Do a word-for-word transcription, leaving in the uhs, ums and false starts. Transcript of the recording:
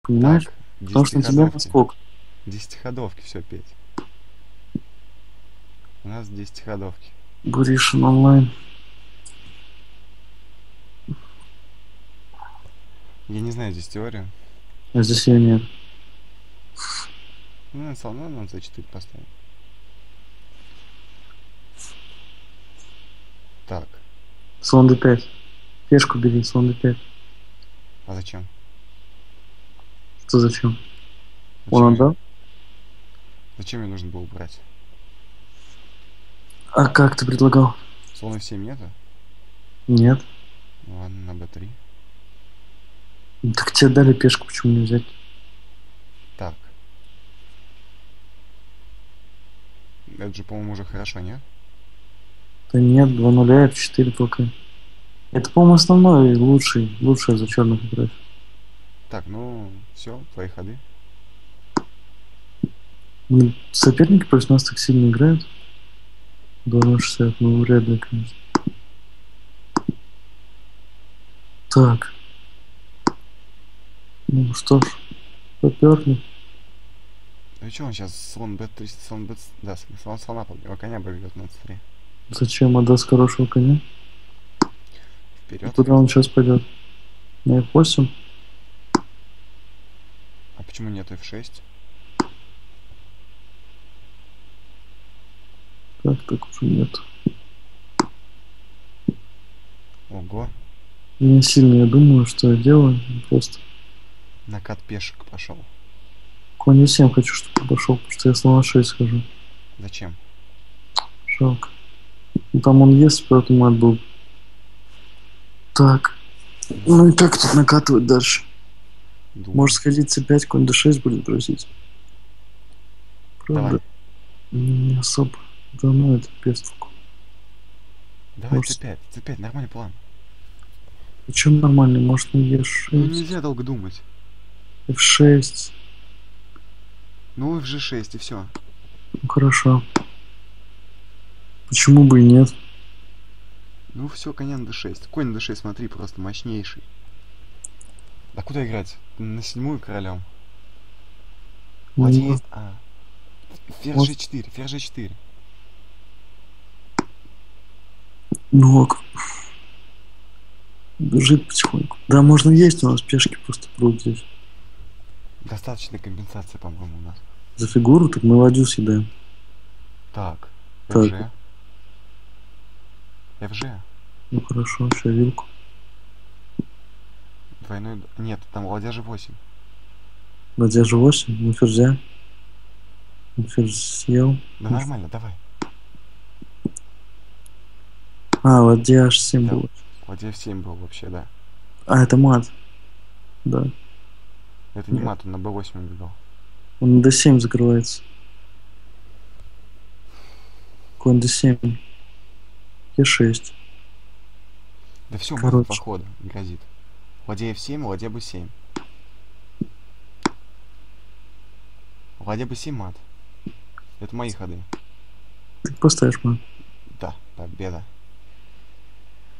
Понимаешь? Так, Потому что на тебя десятиходовки. наскок. Десятиходовки, все, петь. У нас десятиходовки. Буришин онлайн. Я не знаю здесь теорию. А здесь ее нет. Ну, на самом деле, нам за четыре поставим. Так, Слон дэ пять. Пешку бери, слон дэ пять. а зачем? Что зачем? Зачем Он мне, отдал? зачем мне нужно было убрать? А как ты предлагал? Слон эф семь нету? Нет. Ну ладно, на бэ три. Ну, так тебе дали пешку, почему не взять? Так. Это же, по-моему, уже хорошо, нет? Да нет, два нуля, эф четыре только. Это, по-моему, основной, лучший, лучшая за черных играть. Так, ну, все, твои ходы. Ну, соперники против нас так сильно играют. два ноль шестьдесят, ну вряд ли, конечно. Так. Ну что ж, поперли. Ну и что он сейчас? Слон бэ три, слон бэ... Да, слон слона побьет, коня побьет на цэ три. Зачем отдаст хорошего коня? И Вперед. куда он сейчас пойдет? На эф восемь? А почему нет эф шесть? Как так уже нет? Ого. Не сильно я думаю, что я делаю. Просто Накат пешек пошел. конь е семь хочу, чтобы пошел, потому что я слона шесть хожу. Зачем? Жалко. Ну там он есть, поэтому мат был. Так. Ну и как тут накатывать дальше? Думаю. Может сходить цэ пять, конь дэ шесть будет грозить. Давай. Правда, не особо. Да ну это без толку. Давай Может, цэ пять. цэ пять, нормальный план. почему нормальный? Может не е Ну шесть, нельзя долго думать. эф шесть. Ну эф же шесть и все. Ну хорошо. Почему бы и нет? Ну все, коня на дэ шесть. Конь на дэ шесть, смотри, просто мощнейший. А куда играть? На седьмую королем. Ну, Ладья может, есть. А. Ферзь может, же четыре, ферзь же четыре. ну ок. Бежит потихоньку. Да, можно есть, у нас пешки просто прут здесь. Достаточно компенсации, по-моему, у нас. За фигуру, так мы ладью съедаем. Так. Так, эф же. эф же. ну хорошо, сейчас вилку. Двойной... Нет, там ладья же восемь. Ладья же восемь, ну ферзя. Ну, ферзь съел. Да Ну, нормально, давай. а, ладья аш семь Да, было. ладья эф семь был вообще, да. А, это мат. Да. Это не Нет. мат, он на бэ восемь убегал. Он на дэ семь закрывается. Конь дэ семь. е шесть. Да все, мат в два Короче. хода грозит. Ладья эф семь, ладья бэ семь. Ладья бэ семь мат. Это мои ходы. Ты поставишь мат. Да, победа.